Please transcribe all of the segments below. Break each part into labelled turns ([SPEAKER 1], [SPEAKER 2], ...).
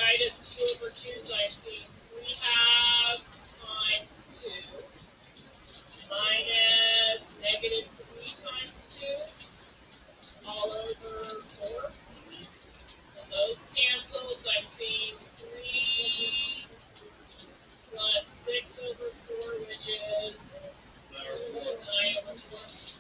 [SPEAKER 1] right, is 2 over 2, so I'm seeing 3 halves times 2 minus negative 3 times 2 all over 4. So those cancel, so I'm seeing 3 plus 6 over 4, which is 9 over 4.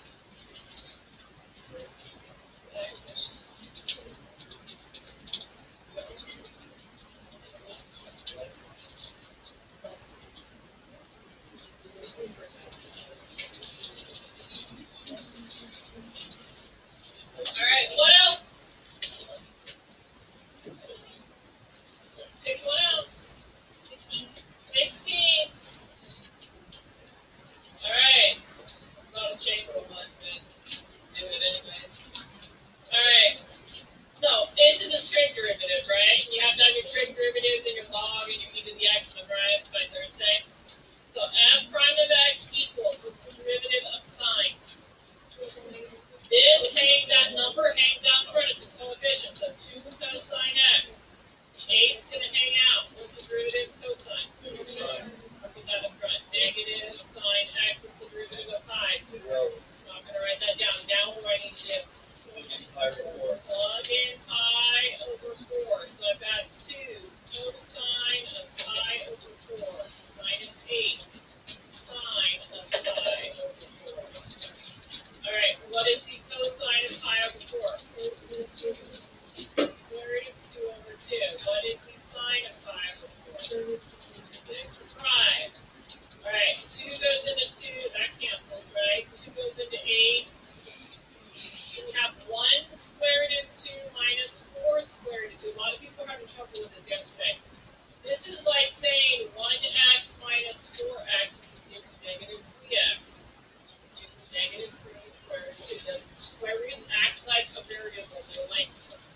[SPEAKER 1] All right, what else? Pick one out. 16. All right. It's not a chamber one, but do it anyways. All right. So this is a trig derivative, right? You have to have your trig derivatives in your log and your e to the x memorized by Thursday. So f prime of x equals, what's the derivative of sine? That number hangs out in front. It's a coefficient, so 2 cosine x. The 8's going to hang out. What's the derivative of cosine? I'll put that in front. Negative sine x. What's the derivative of pi? I'm not going to write that down. Now what do I need to do? Plug in pi over 4. So I've got 2 cosine of pi over 4 minus 8 sine of pi over 4. All right, what is the cosine of pi over 4? Square root of 2 over 2. What is the sine of pi over 4? 6 prime. All right, 2 goes into 2. That cancels, right? 2 goes into 8. So we have 1 square root of 2 minus 4 square root of 2. A lot of people were having trouble with this yesterday. This is like saying 1x minus 4x, which is negative 3x. This is negative 3 square root of 2. The square roots act like a variable. They're like.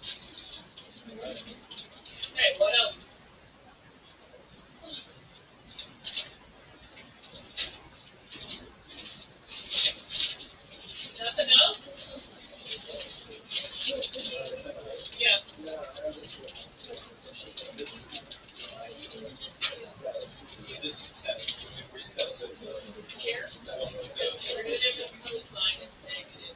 [SPEAKER 1] Okay, what else? Nothing else? Yeah. Here. Derivative of cosine is negative.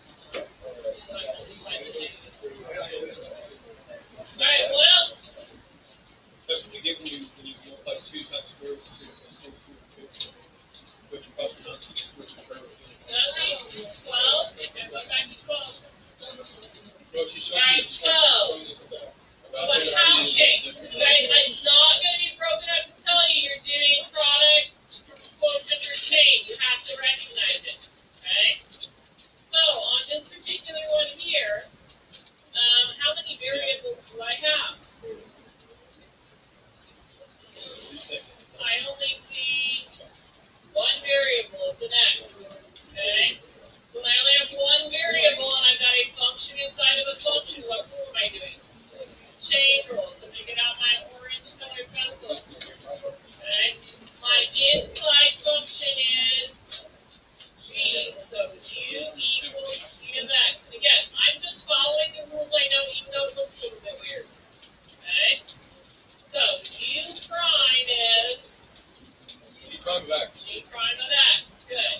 [SPEAKER 1] All right, what else?
[SPEAKER 2] That's what you get when you multiply 2 times square root of 2. Put your question on switch the square root.
[SPEAKER 1] 12. Okay, go back to 12.
[SPEAKER 2] No, she's showing
[SPEAKER 1] us about how, okay, it's not going to be broken up to tell you you're doing product, quotient, or chain. You have to recognize it, okay? So, on this particular one here, how many variables do I have? I only see 1 variable. It's an x, okay? So when I only have 1 variable and I've got a function inside of a function, what rule am I doing? Chain rule. So let me get out my orange colored pencil. Okay? My inside function is g. So u equals g of x. And again, I'm just following the rules I know, even though it looks a little bit weird. Okay? So u prime is
[SPEAKER 2] G prime of x.
[SPEAKER 1] G prime of x. Good.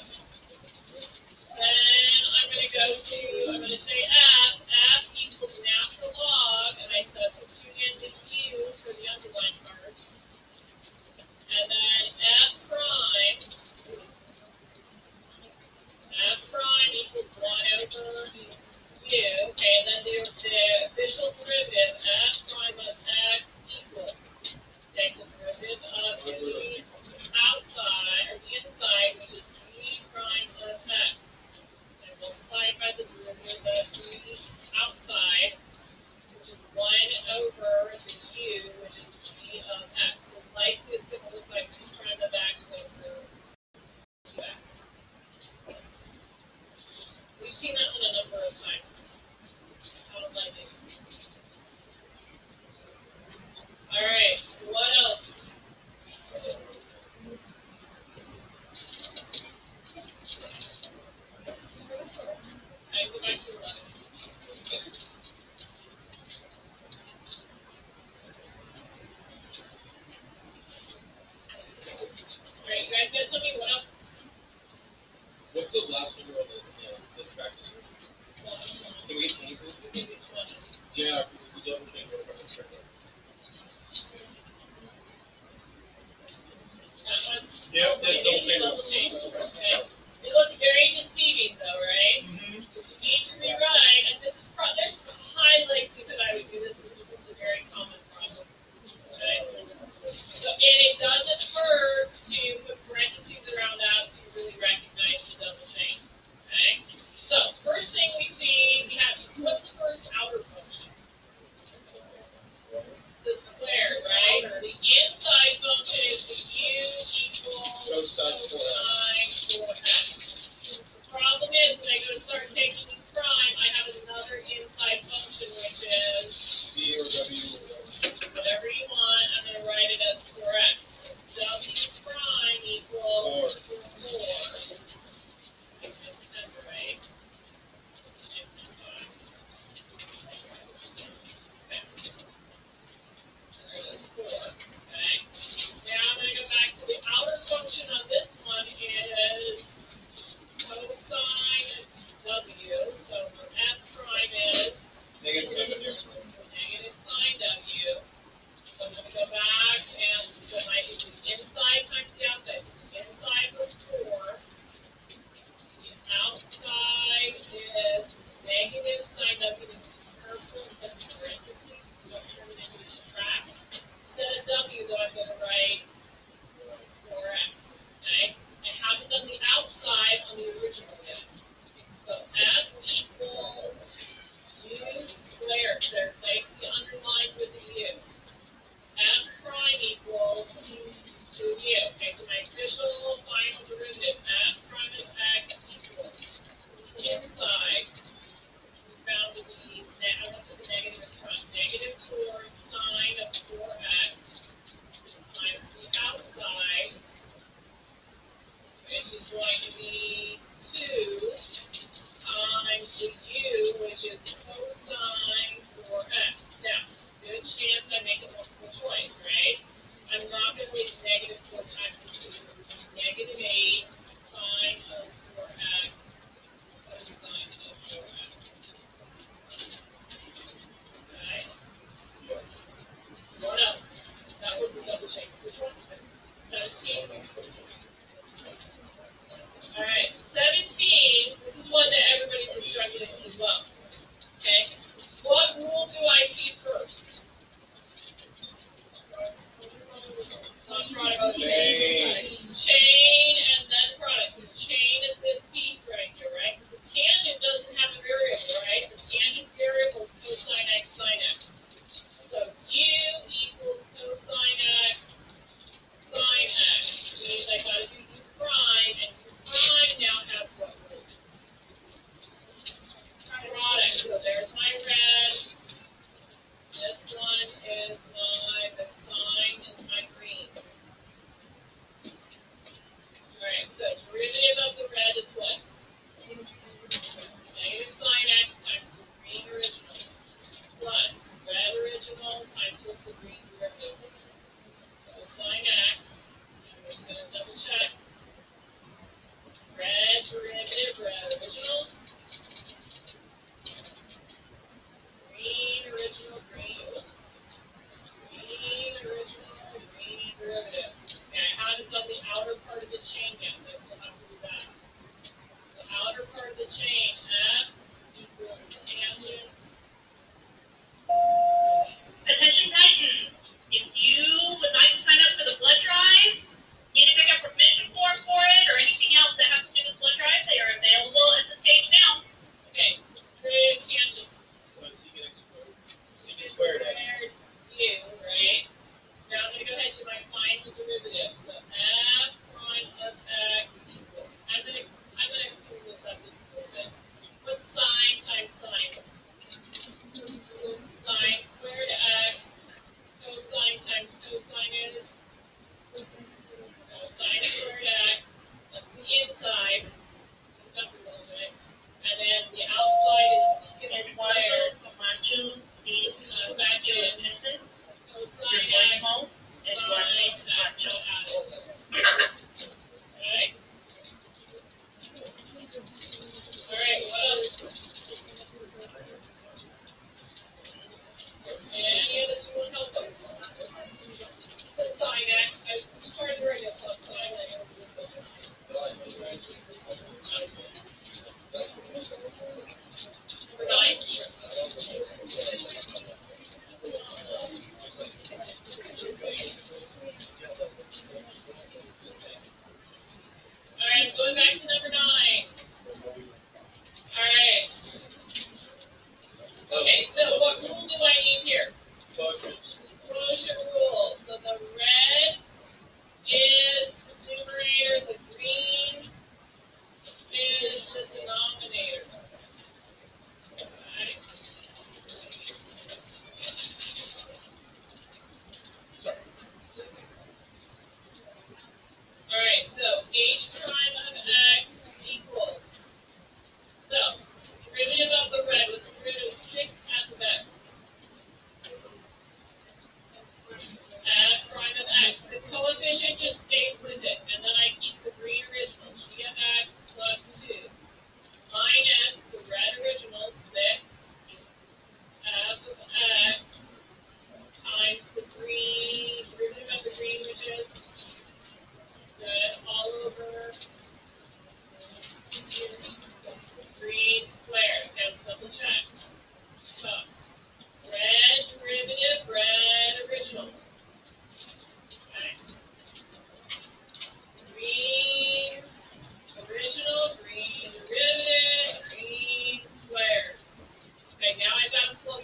[SPEAKER 1] Then I'm going to say f. F equals natural log, and I substitute in the u for the underlined part. And then f prime equals 1 over u. Okay, and then the official derivative, f prime of x equals, take the derivative of the outside, or the inside, which is g prime of x. Multiplied by the derivative of the outside, which is 1 over the u, which is g of x. So likely it's going to look like g prime of x over ux. We've seen that one a number of times. How does that make? to give you 20.
[SPEAKER 2] Yeah, because it's a double chain.
[SPEAKER 1] That one?
[SPEAKER 2] Yep, that's
[SPEAKER 1] It is a double chain. Okay. It looks very deceiving though, right?
[SPEAKER 2] Mm-hmm.
[SPEAKER 1] Because you need to rewrite, and this is there's a high likelihood I would do this because this is a very common problem. Okay? So, and it doesn't hurt to put parentheses around that so you really recognize the double chain. Okay? So, first thing we see, we have, what's the first outer function? The square, right? So the inside function is the u equals cosine 4x.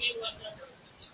[SPEAKER 1] in what number?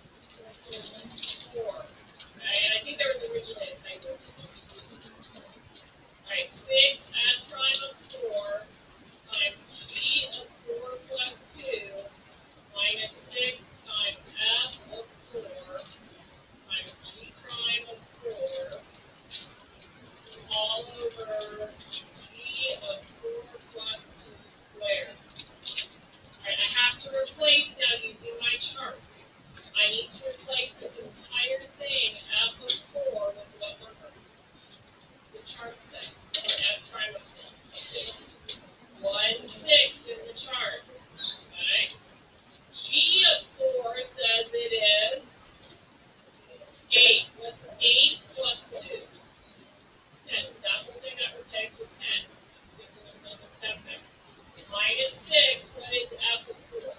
[SPEAKER 1] 4. Okay, and I think there was originally a typo. Alright, 6 f prime of 4 times g of 4 plus 2 minus 6 times f of 4 times g prime of 4 all over g of 4 plus 2 squared. Alright, I have to replace now using my chart. I need to replace this entire thing, f of 4, with what number? What's the chart say? F prime of 4. 1/6 in the chart. Okay? G of 4 says it is 8. What's 8 plus 2? 10. So that one thing got replaced with 10. Let's get another step there. Minus 6, what is f of 4?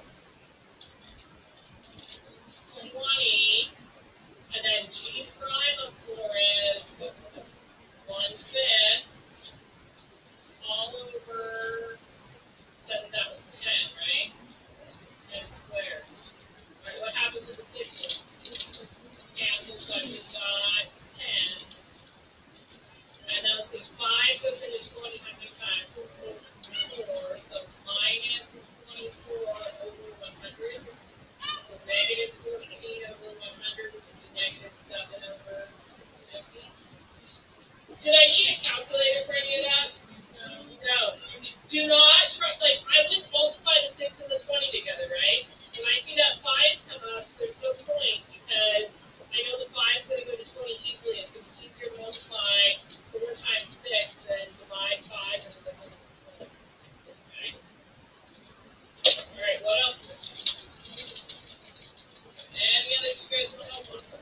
[SPEAKER 1] 20. And then g prime of 4 is 1/5 all over, so that was 10, right? 10 squared. All right, what happened to the 6s? Cancel, so I just got 10. And now let's see, 5 goes into 20 how many times? 4, so minus 24 over 100. So negative 14 over 100 would be negative 7 over 50. Did I need a calculator for any of that? No. Do not try, like, I would multiply the 6 and the 20 together, right? When I see that 5 come up, there's no point because I know the 5 is going to go to 20 easily. It's going to be easier to multiply 4 times 6 than divide 5 into the whole 20. Okay? All right, what else? Any other you guys want to help with?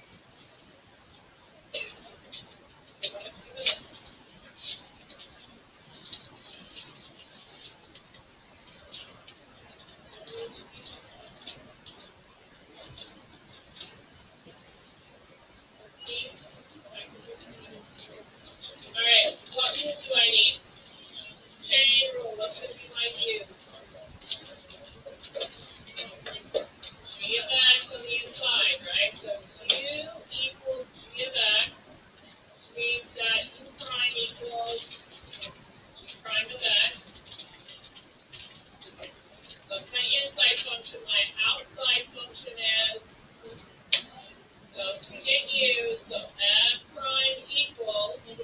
[SPEAKER 1] Alright, what rule do I need? Chain rule, what's going to be my Q? G of x on the inside, right? So Q equals G of x, which means that U prime equals G prime of x. That's my inside function. My outside function is goes to get U, so f prime equals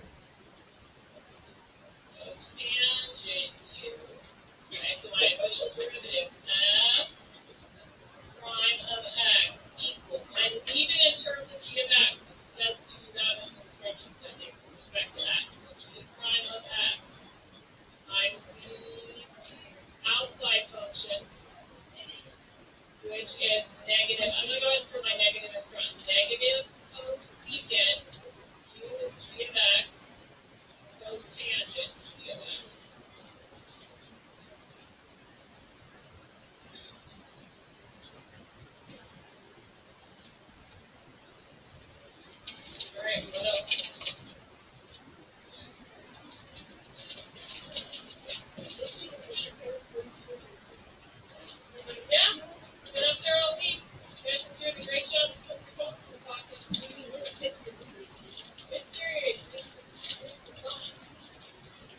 [SPEAKER 1] tangent U. Okay, so my initial derivative f prime of x equals, and even in terms of g of x, it says to do that in the instructions that they respect to x. So g prime of x times the outside function, which is negative, I'm going to go ahead and put my negative in front. Negative cosecant u is g of x, cotangent g of x. All right, what else? Yeah, been up there all week. You guys are doing a great job of putting your books in the pockets. Good period. Good design.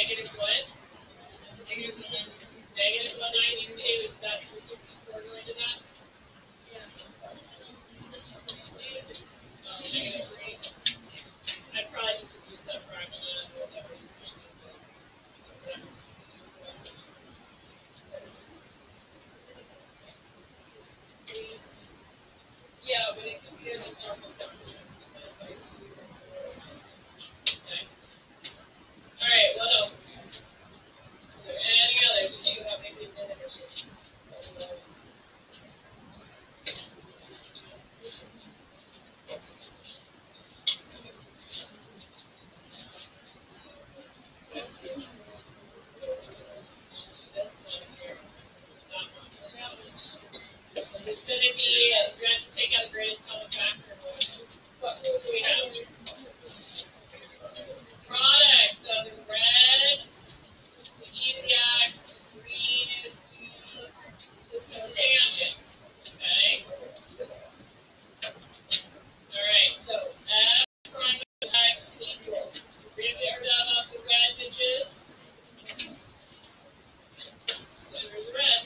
[SPEAKER 1] negative what? Negative 192. Is that the 64 going to that? Negative 3. I'd probably just reduce that fraction and whatever you see. Yeah, but it compares to normal fraction. Okay. All right, what else? Are there any others? Do you have maybe a minute or so? This one here. That one. It's going to be, you're going to have to take out the greatest common factor. What rule do we have? Product. So the red, the EDX, the green is the tangent. Okay. All right. So F prime of X equals derivative of the red, which is the red.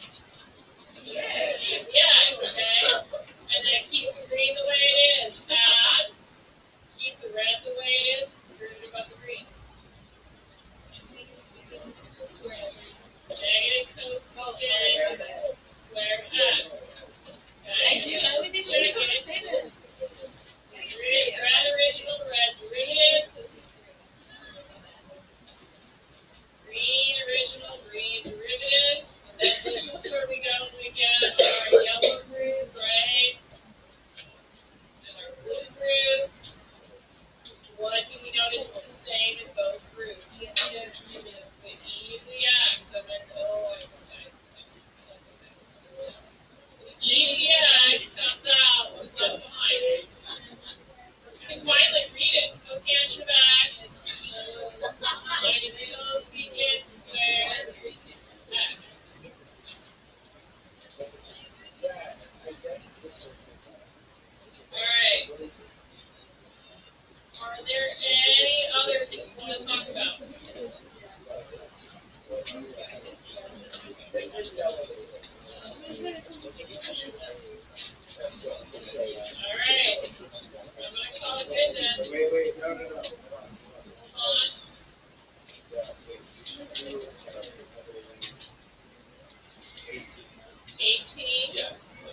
[SPEAKER 1] Yes. Okay. And then keep the green the way it is. Add. Keep the red the way it is. Derivative of the green. Negative cosine squared x. Okay.
[SPEAKER 3] I do. I was even going to say this.
[SPEAKER 1] Red original, red derivative. Green original, green derivative. And then this is where we go when we get our yellow groove, right? And our blue groove. What do we notice is the same in both groups? The E to the X. So that's okay. The E to the X comes out. What's left behind it? You can quietly read it. Cotangent of X minus cosecant squared X. All right. Are there any others that you want to talk about? All right. I'm going to call it good then.
[SPEAKER 2] Wait, no.
[SPEAKER 1] Hold on. 18.
[SPEAKER 2] Yeah.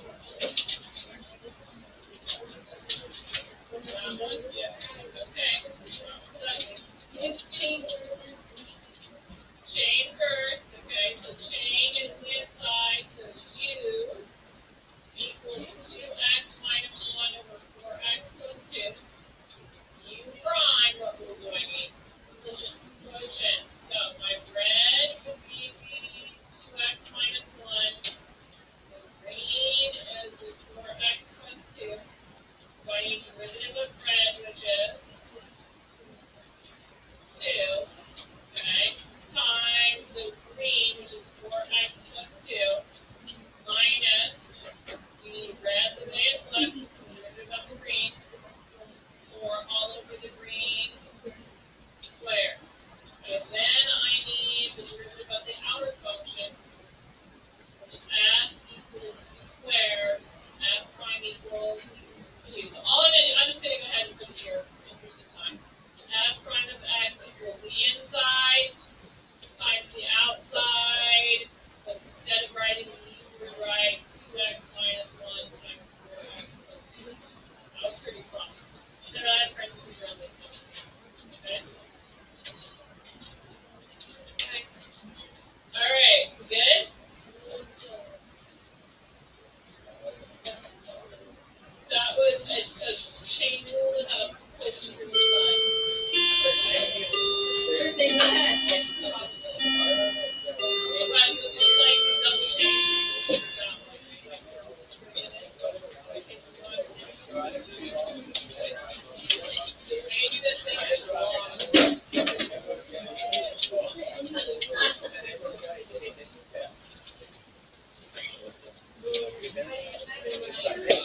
[SPEAKER 1] That one?
[SPEAKER 2] Yeah.
[SPEAKER 1] Okay. Chain first. Okay, so chain is the inside. So U equals 2x minus 1 over 4x plus 2. U prime, what rule do I need? Quotient. So my red would be 2x minus 1. The green is the 4x plus 2. So I need derivative of red, which is 2. Okay. Times the green, which is 4x plus 2. Minus the red, the way it's left, it's the derivative of the green. Or all over the green square. And then I need the derivative of the outer function, which f equals u squared, f prime equals u. So all I'm just going to go ahead and put here in the interest of time. F prime of x equals the inside times the outside. But instead of writing the u, we write 2x minus 1 times 4x plus 2. That was pretty sloppy. Should have had parentheses around this one. Okay. Okay. All right. Good. That was a chain rule that had a pushing through the side.
[SPEAKER 3] Thursday class.
[SPEAKER 1] Right, so it's like double chains. This is that maybe that's it.
[SPEAKER 2] Just like